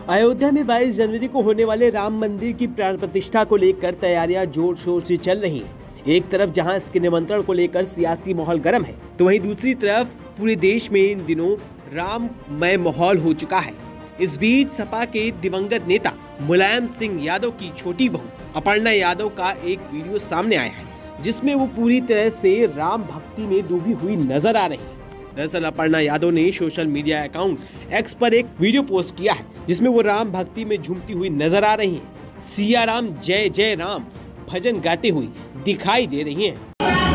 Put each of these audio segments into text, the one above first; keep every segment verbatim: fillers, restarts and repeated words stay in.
अयोध्या में बाईस जनवरी को होने वाले राम मंदिर की प्राण प्रतिष्ठा को लेकर तैयारियां जोर शोर से चल रही हैं। एक तरफ जहां इसके निमंत्रण को लेकर सियासी माहौल गर्म है, तो वहीं दूसरी तरफ पूरे देश में इन दिनों राममय माहौल हो चुका है। इस बीच सपा के दिवंगत नेता मुलायम सिंह यादव की छोटी बहू अपर्णा यादव का एक वीडियो सामने आया है, जिसमें वो पूरी तरह से राम भक्ति में डूबी हुई नजर आ रही है। दरअसल अपर्णा यादव ने सोशल मीडिया अकाउंट एक्स पर एक वीडियो पोस्ट किया है, जिसमें वो राम भक्ति में झूमती हुई नजर आ रही हैं। सिया राम जय जय राम भजन गाते हुए दिखाई दे रही हैं।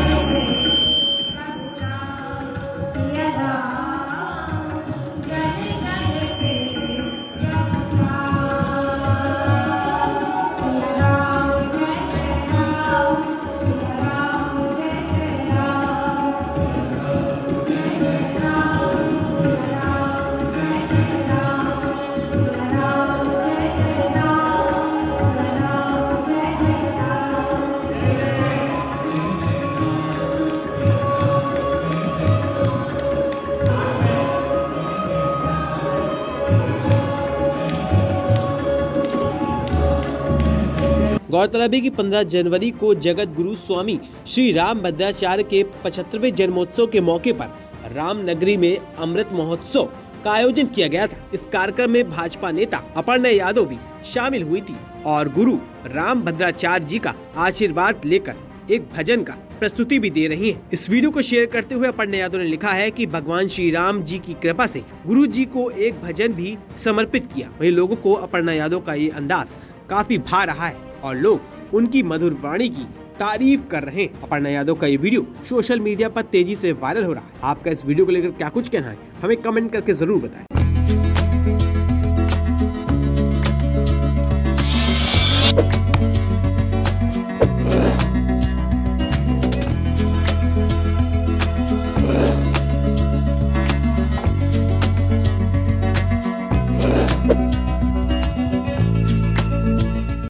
गौरतलब है कि पंद्रह जनवरी को जगत गुरु स्वामी श्री रामभद्राचार्य के पचहत्तरवें जन्मोत्सव के मौके पर रामनगरी में अमृत महोत्सव का आयोजन किया गया था। इस कार्यक्रम में भाजपा नेता अपर्णा यादव भी शामिल हुई थी और गुरु रामभद्राचार्य जी का आशीर्वाद लेकर एक भजन का प्रस्तुति भी दे रही हैं। इस वीडियो को शेयर करते हुए अपर्णा यादव ने लिखा है कि भगवान श्री राम जी की कृपा से गुरु जी को एक भजन भी समर्पित किया। वहीं लोगों को अपर्णा यादव का ये अंदाज काफी भा रहा है और लोग उनकी मधुर वाणी की तारीफ कर रहे हैं। अपर्णा यादव का ये वीडियो सोशल मीडिया पर तेजी से वायरल हो रहा है। आपका इस वीडियो को लेकर क्या कुछ कहना है, हमें कमेंट करके जरूर बताएं।